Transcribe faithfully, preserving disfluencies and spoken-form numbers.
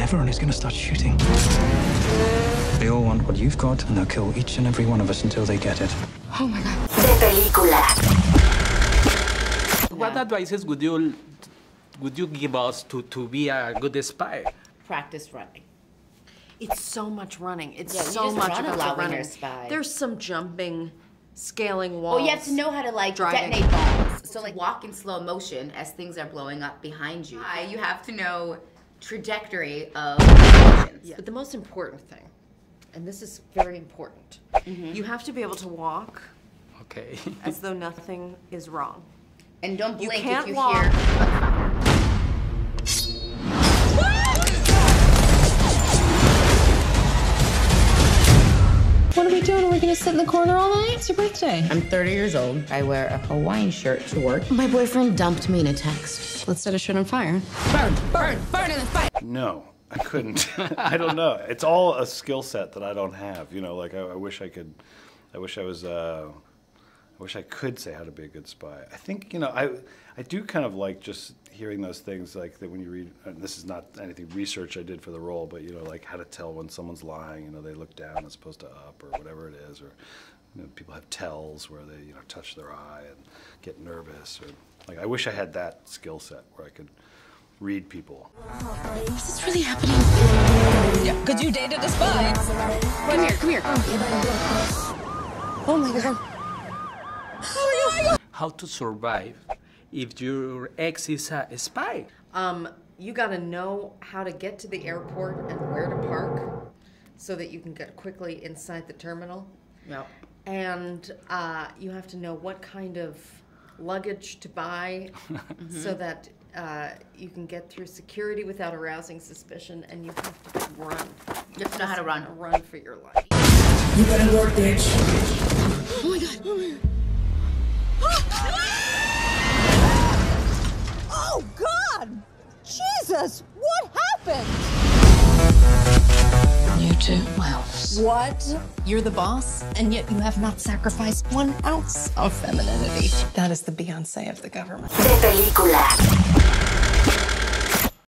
everyone is going to start shooting. They all want what you've got, and they'll kill each and every one of us until they get it. Oh my God. De película. What advices would you would you give us to, to be a good spy? Practice running. It's so much running. It's Yeah, you so just much run a about lot the when running. you're a spy. There's some jumping, scaling walls. Oh, you have to know how to like driving. detonate bombs. So like walk in slow motion as things are blowing up behind you. You have to know trajectory of explosions. Yeah. But the most important thing, and this is very important, mm-hmm. you have to be able to walk Okay. as though nothing is wrong. And don't blink you can't if you walk. hear. What are we doing? Are we gonna sit in the corner all night? It's your birthday. I'm thirty years old. I wear a Hawaiian shirt to work. My boyfriend dumped me in a text. Let's set a shit on fire. Burn, burn, burn in the fire. No, I couldn't. I don't know. It's all a skill set that I don't have. You know, like I, I wish I could. I wish I was. Uh, I wish I could say how to be a good spy. I think you know. I I do kind of like just hearing those things like that when you read. And this is not anything research I did for the role, but you know, like how to tell when someone's lying. You know, they look down as opposed to up, or whatever it is, or you know, people have tells where they you know touch their eye and get nervous, or like I wish I had that skill set where I could read people. Is this really happening? Yeah, because you dated a spy. Come here, come here. Oh my God. How to survive if your ex is a spy? Um, you gotta know how to get to the airport and where to park so that you can get quickly inside the terminal. Yep. And uh, you have to know what kind of luggage to buy mm-hmm. so that uh, you can get through security without arousing suspicion, and you have to run. You have to know how to run. Run for your life. You better work, bitch. Oh my God. Oh my God. Oh God! Jesus! What happened? You too, Miles. What? You're the boss, and yet you have not sacrificed one ounce of femininity. That is the Beyonce of the government. De película.